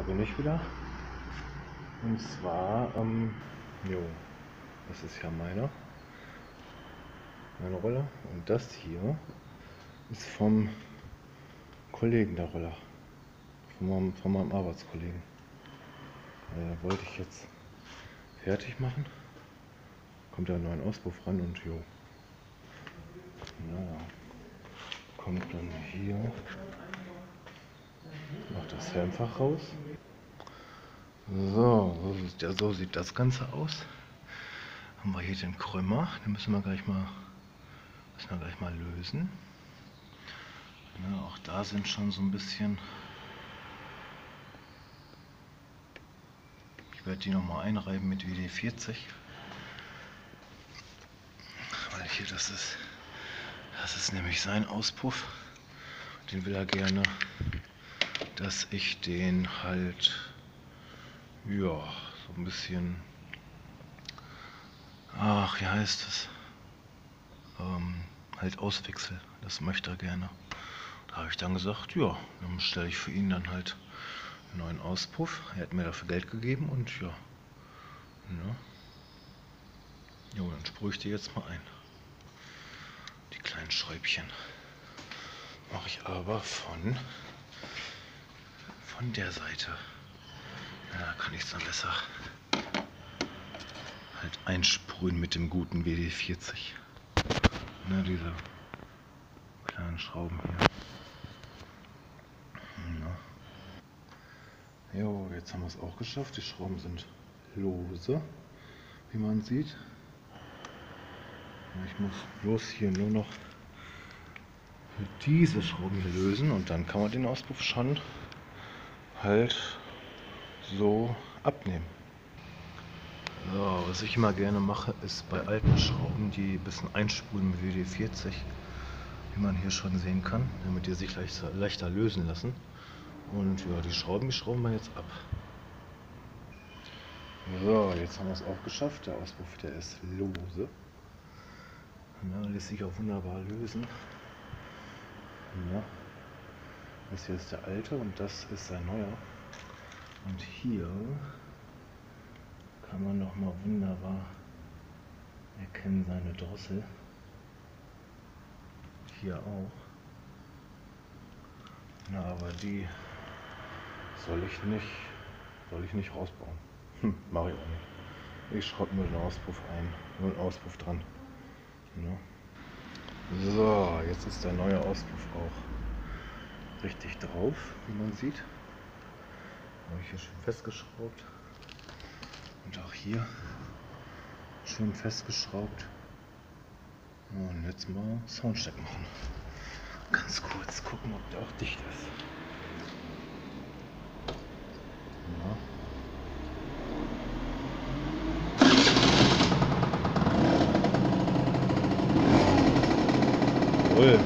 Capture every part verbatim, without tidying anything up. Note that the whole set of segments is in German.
bin ich wieder. Und zwar, ähm, jo, das ist ja meine, meine Rolle. Und das hier ist vom Kollegen der Roller. Von meinem, von meinem Arbeitskollegen. Äh, wollte ich jetzt fertig machen. Kommt da ein neuer Auspuff ran und jo. Naja. Kommt dann hier. Macht das Fernfach raus. So, so sieht, ja, so sieht das Ganze aus. Haben wir hier den Krümmer. Den müssen wir gleich mal, müssen wir gleich mal lösen. Ja, auch da sind schon so ein bisschen. Ich werde die nochmal einreiben mit W D vierzig. Weil hier, das ist, das ist nämlich sein Auspuff. Den will er gerne, dass ich den halt, ja, so ein bisschen, ach, wie heißt es, ähm, halt auswechsel. Das möchte er gerne. Da habe ich dann gesagt, ja, dann stelle ich für ihn dann halt einen neuen Auspuff. Er hat mir dafür Geld gegeben und ja, ja, jo, dann sprühe ich die jetzt mal ein. Die kleinen Schräubchen mache ich aber von von der Seite. Ja, da kann ich es dann besser halt einsprühen mit dem guten W D vierzig. Ne, diese kleinen Schrauben hier. Ja. Jo, jetzt haben wir es auch geschafft. Die Schrauben sind lose, wie man sieht. Ich muss bloß hier nur noch diese Schrauben hier lösen und dann kann man den Auspuff schon halt so abnehmen. So, was ich immer gerne mache, ist bei alten Schrauben die ein bisschen einspulen mit W D vierzig, wie man hier schon sehen kann, damit die sich leichter, leichter lösen lassen. Und ja, die Schrauben, die schrauben wir jetzt ab. So, jetzt haben wir es auch geschafft. Der Auspuff, der ist lose. Ja, lässt sich auch wunderbar lösen. Ja. Das hier ist der alte und das ist sein neuer. Und hier kann man noch mal wunderbar erkennen seine Drossel. Hier auch. Na, aber die soll ich nicht, soll ich nicht rausbauen. Hm, mache ich auch nicht. Ich schraube nur den Auspuff ein, nur den Auspuff dran. Ja. So, jetzt ist der neue Auspuff auch richtig drauf, wie man sieht. Habe ich hier schön festgeschraubt. Und auch hier schön festgeschraubt. Und jetzt mal Soundcheck machen. Ganz kurz gucken, ob der auch dicht ist. Ja. Jawohl.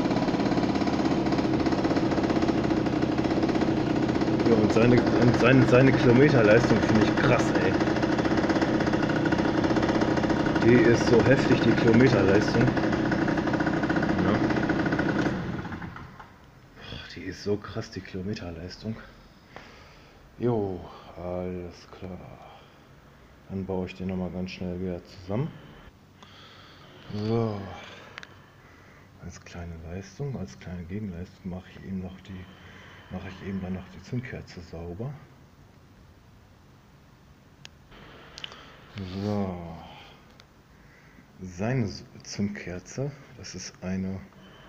Ja, und seine, und seine, seine Kilometerleistung finde ich krass, ey. Die ist so heftig, die Kilometerleistung. Ja. Die ist so krass, die Kilometerleistung. Jo, alles klar. Dann baue ich den nochmal ganz schnell wieder zusammen. So. Als kleine Leistung, als kleine Gegenleistung mache ich eben noch die, mache ich eben dann noch die Zündkerze sauber. So. Seine Zündkerze, das ist eine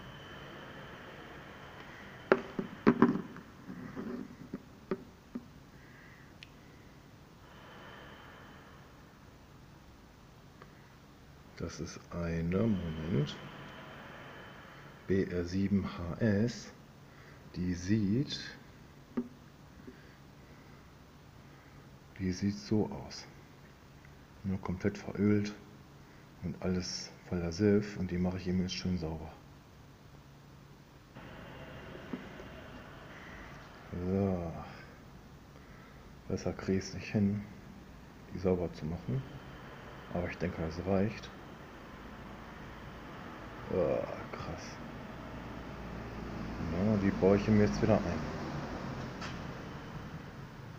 Das ist eine, Moment, B R sieben H S, die sieht, die sieht so aus. Nur komplett verölt und alles voller Silf und die mache ich eben jetzt schön sauber. So. Besser kriege ich es nicht hin, die sauber zu machen, aber ich denke, das reicht. Oh, krass. Ja, die baue ich ihm jetzt wieder ein.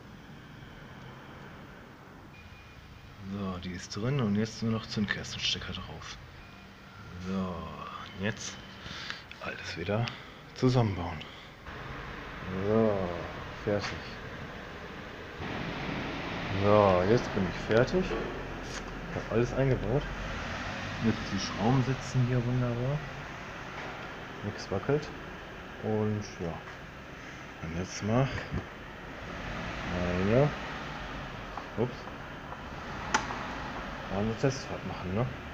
die ist drin und jetzt nur noch Zündkerzenstecker drauf. So, und jetzt alles wieder zusammenbauen. So, fertig. So, jetzt bin ich fertig. Ich habe alles eingebaut. Jetzt die Schrauben sitzen hier wunderbar. Nichts wackelt. Und ja. Und jetzt mal eine. Ups. Mal eine Testfahrt machen, ne?